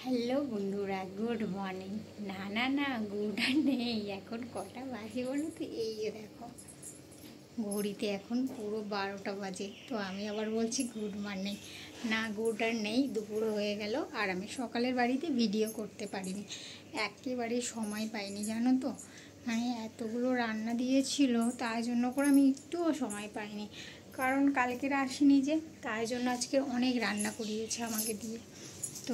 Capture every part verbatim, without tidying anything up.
Hello বন্ধুরা, good morning. না না না গুড আর নেই, এখন কটা বাজে বলো তো? এই যে দেখো ঘড়িতে এখন পুরো বারোটা বাজে, তো আমি আবার বলছি গুড মর্নিং। না গুড আর নেই, দুপুরও হয়ে গেল। আর আমি সকালের বাড়িতে ভিডিও করতে পারিনি, একেবারে সময় পাইনি জানো তো। মানে এতগুলো রান্না দিয়েছিল, তাই জন্য করে আমি একটুও সময় পাইনি, কারণ কালকের আসিনি যে, তাই জন্য আজকে অনেক রান্না করিয়েছে আমাকে দিয়ে। তো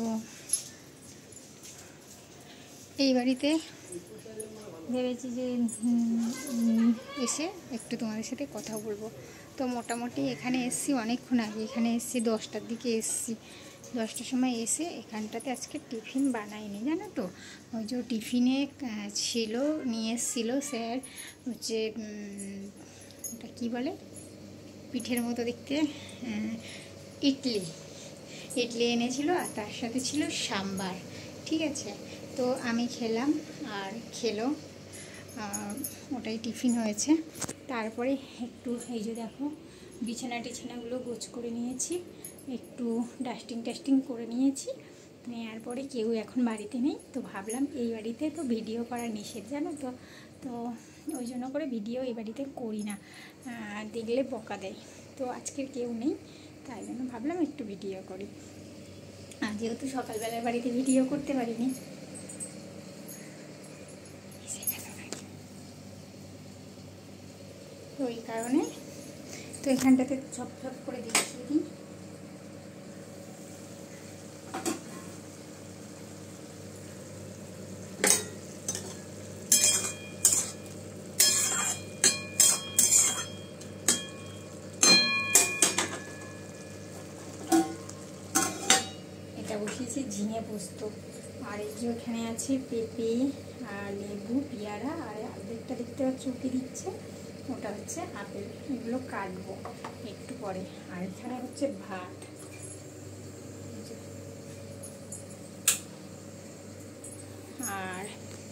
এই বাড়িতে ভেবেছি যে এসে একটু তোমাদের সাথে কথা বলবো। তো মোটামুটি এখানে এসছি অনেকক্ষণ আগে, এখানে এসছি দশটার দিকে এসছি। দশটার সময় এসে এখানটাতে আজকে টিফিন বানাইনি জানো তো। ওই যে টিফিনে ছিল, নিয়ে এসেছিলো স্যার হচ্ছে ওটা কী বলে, পিঠের মতো দেখতে, ইডলি ইডলি এনেছিল, আর তার সাথে ছিল সাম্বার। ঠিক আছে, তো আমি খেলাম আর খেলো, ওটাই টিফিন হয়েছে। তারপরে একটু এই যে দেখো বিছানা টিছানাগুলো গোছ করে নিয়েছি, একটু ডাস্টিং টাস্টিং করে নিয়েছি। নেওয়ার পরে কেউ এখন বাড়িতে নেই, তো ভাবলাম এই বাড়িতে তো ভিডিও করা নিষেধ জানো তো, তো ওই জন্য করে ভিডিও এই বাড়িতে করি না, দেখলে বকা দেয়। তো আজকের কেউ নেই, তাই জন্য ভাবলাম একটু ভিডিও করি। আর যেহেতু সকালবেলার বাড়িতে ভিডিও করতে পারিনি, তো এই কারণে তো এখানটাতে ঝপ ঝপ করে দেখিয়ে দিই। এটা বসিয়েছি ঝিঙে পোস্ত, আর এই যে ওখানে আছে পেঁপে আর লেবু পেয়ারা, আর অর্ধেকটা দেখতে পাচ্ছি উঠে দিচ্ছে, ওটা হচ্ছে আপেল। এগুলো কাটবো একটু পরে। আর এখানে হচ্ছে ভাত, আর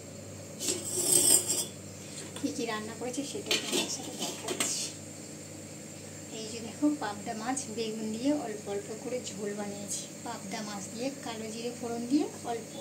কী কী রান্না করেছি সেটাই তোমার সাথে দেখাচ্ছি। এই যে দেখো পাবদা মাছ বেগুন দিয়ে অল্প অল্প করে ঝোল বানিয়েছি, পাবদা মাছ দিয়ে কালো জিরে ফোড়ন দিয়ে অল্প।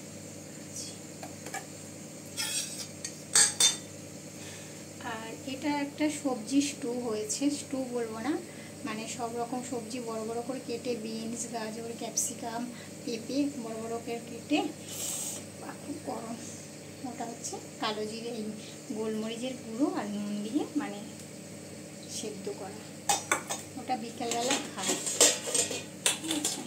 আর এটা একটা সবজি স্টু হয়েছে, স্টু বলবো না, মানে সব রকম সবজি বড় বড় করে কেটে, বিনস গাজর ক্যাপসিকাম পেঁপে বড় বড় করে কেটে, খুব গরম, ওটা হচ্ছে কালো জিরে এই গোলমরিচের গুঁড়ো আর নুন দিয়ে মানে সেদ্ধ করা, ওটা বিকেলবেলা খাই। আচ্ছা,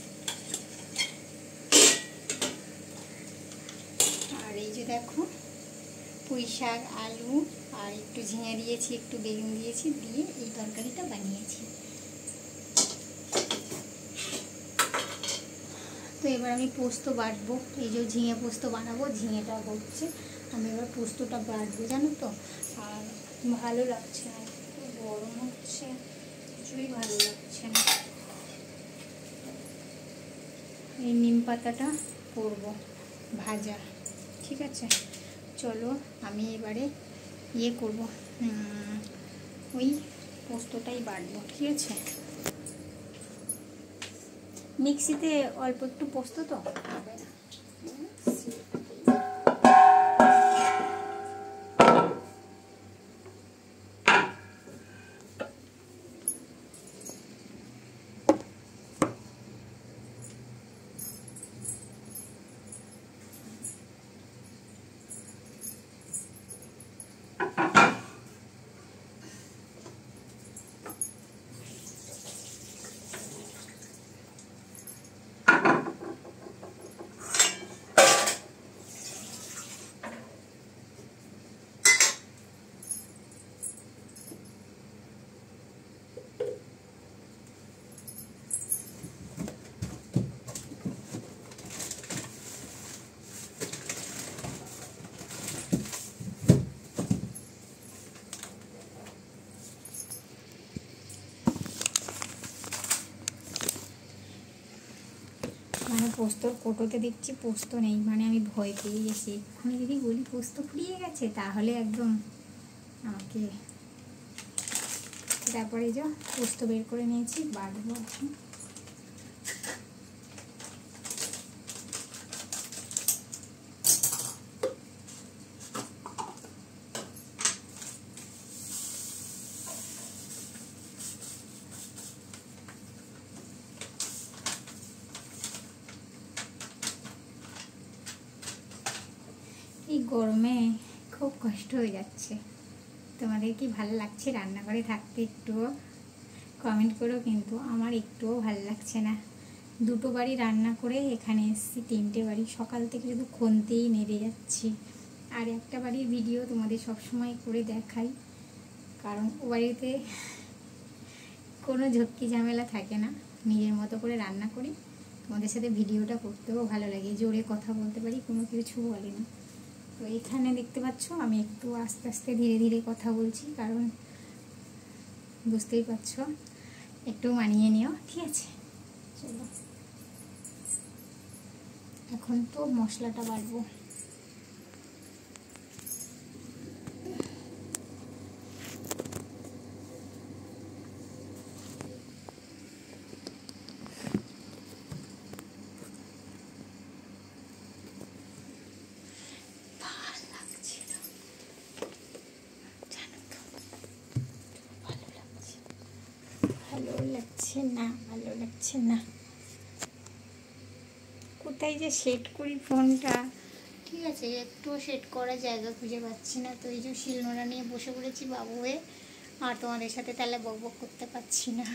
আর এই যে দেখো পুঁই শাক আলু আর একটু ঝিঙে দিয়েছি, একটু বেগুন দিয়েছি, দিয়ে এই তরকারিটা বানিয়েছি। তো এবার আমি পোস্ত বাটবো, এই যে ঝিঙে পোস্ত বানাবো, ঝিঙেটা হচ্ছে, আমি এবার পোস্তটা বাটবো জানো তো। আর ভালো লাগছে না, গরম হচ্ছে, কিছুই ভালো লাগছে না। এই নিম পাতাটা করবো ভাজা, ঠিক আছে। চলো আমি এবারে ইয়ে করবো, ওই পোস্তটাই বাটবো, ঠিক আছে। মিক্সিতে অল্প একটু পোস্ত তো হবে না। মানে পোস্তর কোটোতে দেখছি পোস্ত নেই, মানে আমি ভয় পেয়ে গেছি। আমি যদি বলি পোস্ত ফুরিয়ে গেছে তাহলে একদম আমাকে। তারপরে যে পোস্ত বের করে নিয়েছি, বাটবো এখন। গরমে খুব কষ্ট হয়ে যাচ্ছে। তোমাদের কি ভালো লাগছে রান্নাঘরে থাকতে? একটুও কমেন্ট করো, কিন্তু আমার একটুও ভালো লাগছে না। দুটো বাড়ি রান্না করে এখানে এসেছি, তিনটে বাড়ি সকাল থেকে শুধু খুনতেই নেড়ে যাচ্ছি। আর একটা বাড়ির ভিডিও তোমাদের সবসময় করে দেখাই, কারণ ও বাড়িতে কোনো ঝক্কি ঝামেলা থাকে না, নিজের মতো করে রান্না করি। তোমাদের সাথে ভিডিওটা করতেও ভালো লাগে, জোরে কথা বলতে পারি, কোনো কিছু বলে না। তো এখানে দেখতে পাচ্ছ আমি একটু আস্তে আস্তে ধীরে ধীরে কথা বলছি, কারণ বুঝতেই পারছো, একটু মানিয়ে নিও, ঠিক আছে? চলো এখন তো মশলাটা বাটবো। ভালো লাগছে না, ভালো লাগছে না। কোথায় যে সেট করি ফোনটা? ঠিক আছে, একটু সেট করার জায়গা খুঁজে পাচ্ছি না, তো এই যে শিলনোড়া নিয়ে বসে পড়েছি বাবু হয়ে, আর তোমাদের সাথে তাহলে বক বক করতে পারছি না।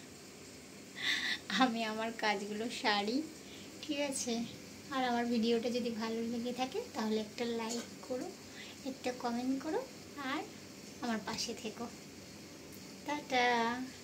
আমি আমার কাজগুলো সারি, ঠিক আছে? আর আমার ভিডিওটা যদি ভালো লেগে থাকে তাহলে একটা লাইক করো, একটা কমেন্ট করো, আর আমার পাশে থেকো। টাটা।